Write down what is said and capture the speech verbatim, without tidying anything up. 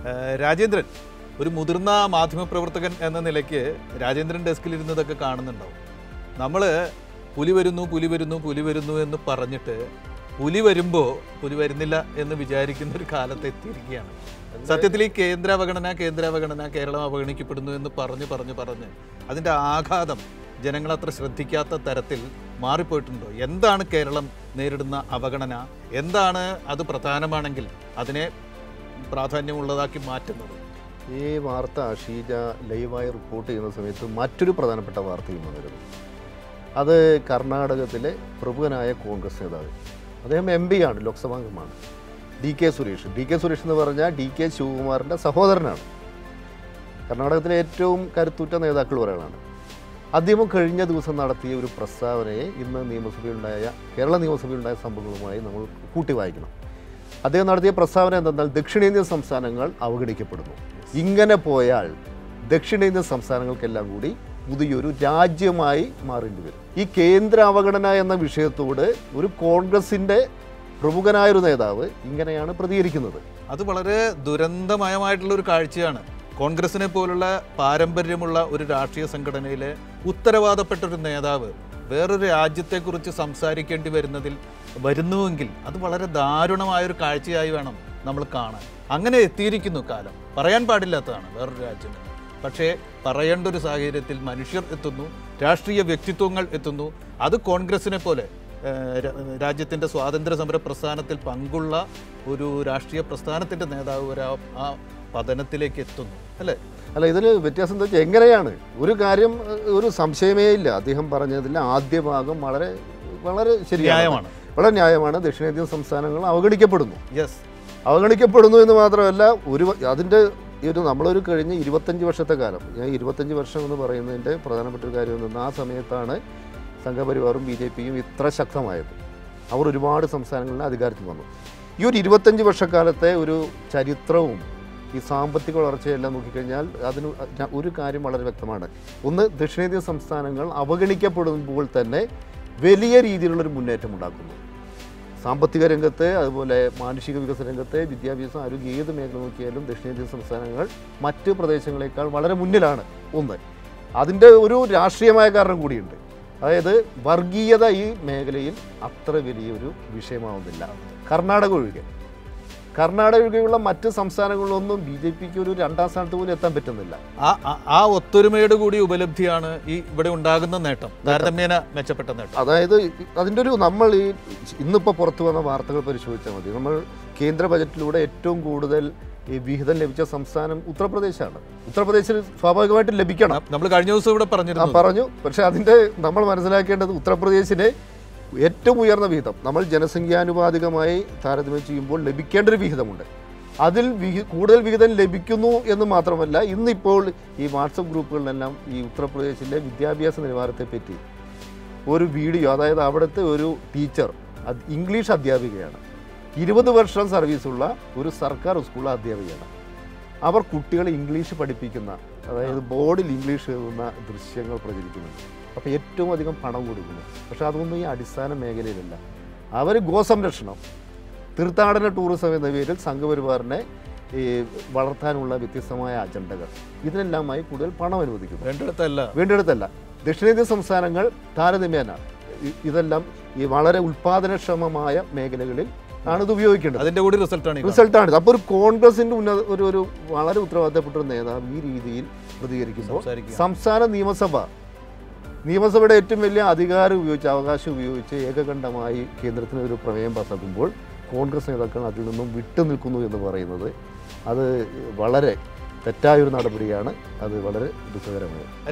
രാജേന്ദ്രൻ ഒരു മുതിർന്ന മാധ്യമപ്രവർത്തകൻ എന്ന നിലയ്ക്ക് രാജേന്ദ്രൻ ഡെസ്കിലിരുന്നതൊക്കെ കാണുന്നുണ്ടാവും. നമ്മൾ പുലി വരുന്നു പുലി വരുന്നു പുലി വരുന്നു എന്ന് പറഞ്ഞിട്ട് പുലി വരുമ്പോൾ പുലി വരുന്നില്ല എന്ന് വിചാരിക്കുന്ന ഒരു കാലത്ത് എത്തിയിരിക്കുകയാണ്. സത്യത്തിൽ ഈ കേന്ദ്ര അവഗണന കേന്ദ്ര അവഗണന കേരളം അവഗണിക്കപ്പെടുന്നു എന്ന് പറഞ്ഞ് പറഞ്ഞ് പറഞ്ഞ് അതിൻ്റെ ആഘാതം ജനങ്ങളത്ര ശ്രദ്ധിക്കാത്ത തരത്തിൽ മാറിപ്പോയിട്ടുണ്ടോ? എന്താണ് കേരളം നേരിടുന്ന അവഗണന? എന്താണ് അത് പ്രധാനമാണെങ്കിൽ അതിനെ പ്രാധാന്യമുള്ളതാക്കി മാറ്റുന്നത്? ഈ വാർത്ത ഷീജ ലൈവായി റിപ്പോർട്ട് ചെയ്യുന്ന സമയത്ത് മറ്റൊരു പ്രധാനപ്പെട്ട വാർത്തയും വന്നിരുന്നു. അത് കർണാടകത്തിലെ പ്രമുഖനായ കോൺഗ്രസ് നേതാവ്, അദ്ദേഹം എം പി ആണ്, ലോക്സഭാംഗമാണ്, D K Suresh. D K Suresh എന്ന് പറഞ്ഞാൽ ഡി കെ ശിവകുമാറിൻ്റെ സഹോദരനാണ്. കർണാടകത്തിലെ ഏറ്റവും കരുത്തുറ്റ നേതാക്കൾ ഒരാളാണ്. അദ്ദേഹം കഴിഞ്ഞ ദിവസം നടത്തിയ ഒരു പ്രസ്താവനയെ ഇന്ന് നിയമസഭയിലുണ്ടായ കേരള നിയമസഭയിലുണ്ടായ സംഭവങ്ങളുമായി നമ്മൾ കൂട്ടി വായിക്കണം. അദ്ദേഹം നടത്തിയ പ്രസ്താവന എന്തെന്നാൽ ദക്ഷിണേന്ത്യൻ സംസ്ഥാനങ്ങൾ അവഗണിക്കപ്പെടുന്നു. ഇങ്ങനെ പോയാൽ ദക്ഷിണേന്ത്യൻ സംസ്ഥാനങ്ങൾക്കെല്ലാം കൂടി പുതിയൊരു രാജ്യമായി മാറേണ്ടി വരും. ഈ കേന്ദ്ര അവഗണന എന്ന വിഷയത്തോട് ഒരു കോൺഗ്രസിൻ്റെ പ്രമുഖനായൊരു നേതാവ് ഇങ്ങനെയാണ് പ്രതികരിക്കുന്നത്. അത് വളരെ ദുരന്തമയമായിട്ടുള്ള ഒരു കാഴ്ചയാണ്. കോൺഗ്രസിനെ പോലുള്ള പാരമ്പര്യമുള്ള ഒരു രാഷ്ട്രീയ സംഘടനയിലെ ഉത്തരവാദപ്പെട്ട ഒരു നേതാവ് വേറൊരു രാജ്യത്തെക്കുറിച്ച് സംസാരിക്കേണ്ടി വരുന്നതിൽ വരുന്നുവെങ്കിൽ അത് വളരെ ദാരുണമായൊരു കാഴ്ചയായി വേണം നമ്മൾ കാണാൻ. അങ്ങനെ എത്തിയിരിക്കുന്നു കാലം. പറയാൻ പാടില്ലാത്തതാണ് വേറൊരു രാജ്യം എന്ന്. പക്ഷേ പറയേണ്ട ഒരു സാഹചര്യത്തിൽ മനുഷ്യർ എത്തുന്നു, രാഷ്ട്രീയ വ്യക്തിത്വങ്ങൾ എത്തുന്നു. അത് കോൺഗ്രസിനെ പോലെ രാജ്യത്തിൻ്റെ സ്വാതന്ത്ര്യ സമര പ്രസ്ഥാനത്തിൽ പങ്കുള്ള ഒരു രാഷ്ട്രീയ പ്രസ്ഥാനത്തിൻ്റെ നേതാവ് വരെ ആ പതനത്തിലേക്ക് എത്തുന്നു അല്ലേ? അല്ല, ഇതിൽ വ്യത്യാസം എന്താ വെച്ചാൽ എങ്ങനെയാണ് ഒരു കാര്യം, ഒരു സംശയമേ ഇല്ല. അദ്ദേഹം പറഞ്ഞതിൽ ആദ്യ ഭാഗം വളരെ വളരെ ശരിയാണ്, വളരെ ന്യായമാണ്. ദക്ഷിണേന്ത്യൻ സംസ്ഥാനങ്ങൾ അവഗണിക്കപ്പെടുന്നു. യെസ്, അവഗണിക്കപ്പെടുന്നു എന്ന് മാത്രമല്ല, ഒരു അതിൻ്റെ ഒരു നമ്മളൊരു കഴിഞ്ഞ ഇരുപത്തഞ്ച് വർഷത്തെ കാലം, ഞാൻ ഇരുപത്തഞ്ച് വർഷം എന്ന് പറയുന്നതിൻ്റെ പ്രധാനപ്പെട്ട ഒരു കാര്യം എന്ന് ആ സമയത്താണ് സംഘപരിവാറും ബി ജെ പിയും ഇത്ര ശക്തമായത്. അവർ ഒരുപാട് സംസ്ഥാനങ്ങളിൽ അധികാരത്തിൽ വന്നു. ഈ ഒരു ഇരുപത്തഞ്ച് വർഷക്കാലത്തെ ഒരു ചരിത്രവും ഈ സാമ്പത്തിക വളർച്ചയെല്ലാം നോക്കിക്കഴിഞ്ഞാൽ അതിന് ഒരു കാര്യം വളരെ വ്യക്തമാണ്. ഒന്ന്, ദക്ഷിണേന്ത്യൻ സംസ്ഥാനങ്ങൾ അവഗണിക്കപ്പെടുമ്പോൾ തന്നെ വലിയ രീതിയിലുള്ളൊരു മുന്നേറ്റം ഉണ്ടാക്കുന്നു. സാമ്പത്തിക രംഗത്ത്, അതുപോലെ മാനുഷിക വികസന രംഗത്ത്, വിദ്യാഭ്യാസം, ആരോഗ്യം, ഏത് മേഖല നോക്കിയാലും ദക്ഷിണേന്ത്യൻ സംസ്ഥാനങ്ങൾ മറ്റ് പ്രദേശങ്ങളെക്കാൾ വളരെ മുന്നിലാണ്. ഒന്ന്, അതിൻ്റെ ഒരു രാഷ്ട്രീയമായ കാരണം കൂടിയുണ്ട്. അതായത് വർഗീയത ഈ മേഖലയിൽ അത്ര വലിയൊരു വിഷയമാവുന്നില്ല. കർണാടക ഒഴികെ കർണാടക ഒഴികെയുള്ള മറ്റ് സംസ്ഥാനങ്ങളിലൊന്നും ബി ജെ പിക്ക് ഒരു രണ്ടാം സ്ഥാനത്ത് പോലും എത്താൻ പറ്റുന്നില്ല. ആ ആ ഒത്തൊരുമയുടെ കൂടി ഉപലബ്ധിയാണ് ഈ ഇവിടെ ഉണ്ടാകുന്ന നേട്ടം, താരതമ്യേന മെച്ചപ്പെട്ട നേട്ടം. അതായത് അതിൻ്റെ ഒരു നമ്മൾ ഈ ഇന്നിപ്പോൾ പുറത്തു വന്ന വാർത്തകൾ പരിശോധിച്ചാൽ മതി. നമ്മൾ കേന്ദ്ര ബജറ്റിലൂടെ ഏറ്റവും കൂടുതൽ ഈ വിഹിതം ലഭിച്ച സംസ്ഥാനം ഉത്തർപ്രദേശാണ്. ഉത്തർപ്രദേശിൽ സ്വാഭാവികമായിട്ടും ലഭിക്കണം. നമ്മൾ കഴിഞ്ഞ ദിവസം ഇവിടെ പറഞ്ഞു പറഞ്ഞു പക്ഷേ അതിൻ്റെ നമ്മൾ മനസ്സിലാക്കേണ്ടത് ഉത്തർപ്രദേശിനെ ഏറ്റവും ഉയർന്ന വിഹിതം നമ്മൾ ജനസംഖ്യാനുപാതികമായി താരതമ്യം ചെയ്യുമ്പോൾ ലഭിക്കേണ്ട ഒരു വിഹിതമുണ്ട്. അതിൽ വിഹി കൂടുതൽ വിഹിതം ലഭിക്കുന്നു എന്ന് മാത്രമല്ല, ഇന്നിപ്പോൾ ഈ വാട്സപ്പ് ഗ്രൂപ്പുകളിലെല്ലാം ഈ ഉത്തർപ്രദേശിലെ വിദ്യാഭ്യാസ നിലവാരത്തെപ്പറ്റി ഒരു വീഡിയോ, അതായത് അവിടുത്തെ ഒരു ടീച്ചർ ഇംഗ്ലീഷ് അധ്യാപികയാണ്, ഇരുപത് വർഷം സർവീസുള്ള ഒരു സർക്കാർ സ്കൂൾ അധ്യാപികയാണ്. അവർ കുട്ടികളെ ഇംഗ്ലീഷ് പഠിപ്പിക്കുന്ന, അതായത് ബോർഡിൽ ഇംഗ്ലീഷ് എഴുതുന്ന ദൃശ്യങ്ങൾ പ്രചരിക്കുന്നുണ്ട്. അപ്പോൾ ഏറ്റവും അധികം പണം കൊടുക്കുന്നു. പക്ഷേ അതൊന്നും ഈ അടിസ്ഥാന മേഖലയിലല്ല. അവർ ഗോസംരക്ഷണം, തീർത്ഥാടന ടൂറിസം എന്ന പേരിൽ സംഘപരിവാറിനെ ഈ വളർത്താനുള്ള വ്യത്യസ്തമായ അജണ്ടകൾ, ഇതിനെല്ലാമായി കൂടുതൽ പണം അനുവദിക്കുന്നു. വേണ്ടിടത്തല്ല വേണ്ടിടത്തല്ല ദക്ഷിണേന്ത്യൻ സംസ്ഥാനങ്ങൾ താരതമ്യേന ഇതെല്ലാം ഈ വളരെ ഉൽപാദനക്ഷമമായ മേഖലകളിൽ ആണ് ഇത് ഉപയോഗിക്കേണ്ടത്. അതിൻ്റെ കൂടി റിസൾട്ടാണ് റിസൾട്ടാണ് അപ്പോൾ ഒരു കോൺഗ്രസിൻ്റെ ഉന്നത ഒരു ഒരു വളരെ ഉത്തരവാദിത്തപ്പെട്ട ഒരു നേതാവ് ഈ രീതിയിൽ പ്രതികരിക്കുമ്പോൾ സംസ്ഥാന നിയമസഭ നിയമസഭയുടെ ഏറ്റവും വലിയ അധികാരം ഉപയോഗിച്ച്, അവകാശം ഉപയോഗിച്ച് ഏകകണ്ഠമായി കേന്ദ്രത്തിന് ഒരു പ്രമേയം പാസാക്കുമ്പോൾ കോൺഗ്രസ് നേതാക്കൾ അതിൽ നിന്നും വിട്ടുനിൽക്കുന്നു എന്ന് പറയുന്നത് അത് വളരെ തെറ്റായൊരു നടപടിയാണ്. അത് വളരെ ദുഃഖകരമാണ്.